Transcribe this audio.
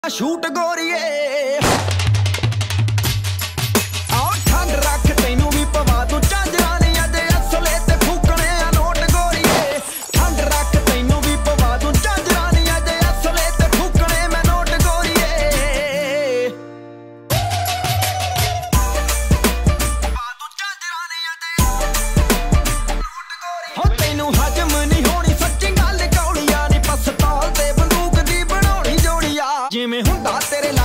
shoot ਗੋਰੀਏ ਆਹ ਠੰਡ ਰੱਖ ਤੈਨੂੰ ਵੀ ਪਵਾ ਤੂੰ ਝਾਂਜਰਾਂ ਨੀ ਅੱਜ ਅਸਲੇ ਤੇ ਫੂਕਣੇ ਆ ਨੋਟ ਗੋਰੀਏ ਠੰਡ ਰੱਖ ਤੈਨੂੰ ਵੀ ਪਵਾ ਤੂੰ ਝਾਂਜਰਾਂ ਨੀ ਅੱਜ ਅਸਲੇ ਤੇ ਫੂਕਣੇ ਮੈਂ ਨੋਟ ਗੋਰੀਏ ਹੋ ਤੈਨੂੰ ਹਜਮ ਨਹੀਂ ਹੋਣੀ ਸੱਚੀ ਗੱਲ ਕੌੜੀਆਂ ਨੀ ਪਸਤੌਲ ਤੇ ਬੰਦੂਕ ਦੀ ਬਣਾਉਣੀ ਜੋੜੀਆ ਜਿਵੇਂ ਹੁੰਦਾ ਤੇਰੇ